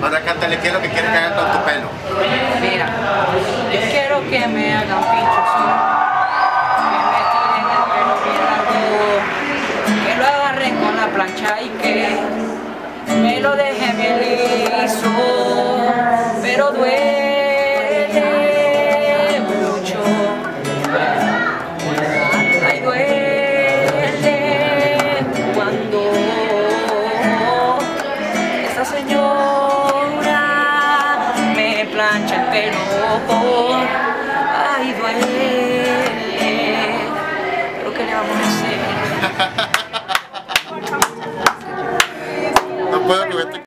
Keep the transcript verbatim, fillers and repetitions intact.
Ahora cántale qué es lo que quieres que hagan con tu pelo. Mira, yo quiero que me hagan pinchos, que me tiren el pelo bien largo, que lo agarren con la plancha y que me lo dejen bien liso, pero duele mucho. Ay, duele cuando esta señora me plancha el pelo. Ay, duele, pero ¿qué le vamos a hacer? No puedo que me